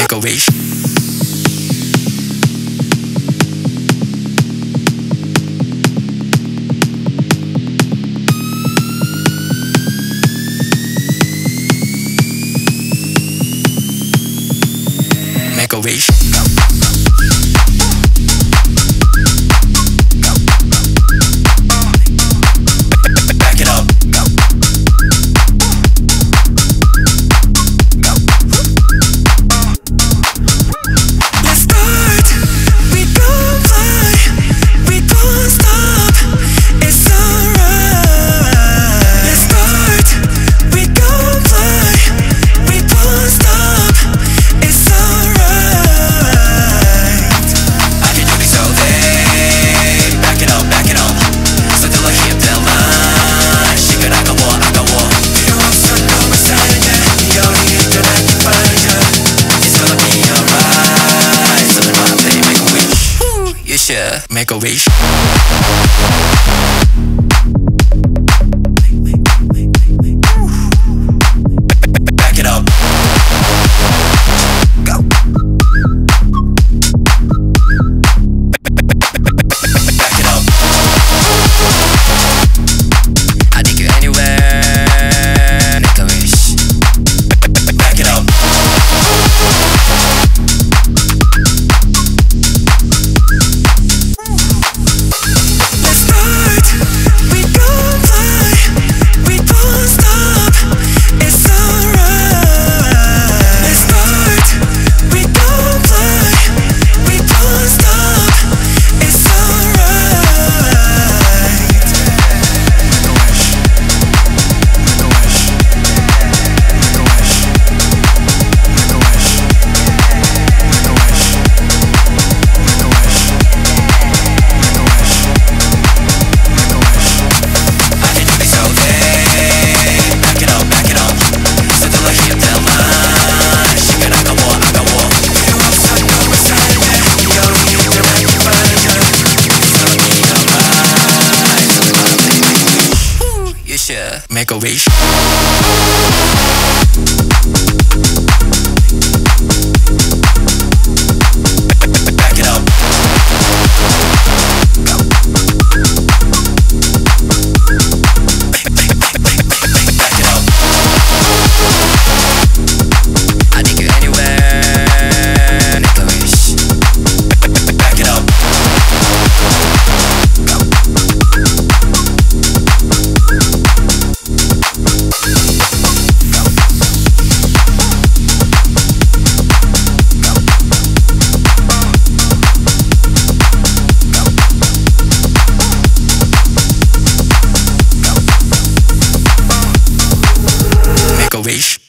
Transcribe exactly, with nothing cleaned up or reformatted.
make a wish. Make a wish. Back it up. Let's start. We gon' fly. We gon' stop. It's alright. Let's start. We gon' fly. We gon' stop. It's alright. I can do this all day. Back it up, back it up. 서둘러 힘들만 시간아까워 아까워 필요 없어 너무 사랑해 여기 있던 I can find you. It's gonna be alright. So then my play make a wish. Ooh, you should make a wish. Back it up. Go. Back it up. I take you anywhere. Make a wish. Back it up. Let's start. We gon' fly. We gon' stop. It's alright. Let's start. We gon' fly. We gon' stop. It's alright. Make a wish. Make a wish. Make a wish. Make a wish. Make a wish. Make a wish. Make a wish. Make a wish. I can do this all day. Back it up, back it up. 서둘러 힘들만 시간 아까워 아까워 필요 없어 너무 사랑해 여기 있던 I can find you. It's gonna be alright. So then my play make a wish. Ooh, you should make a wish. Back it up. Go. Back it up. I take you anywhere. Make a wish. Back it up. Go. Make a wish.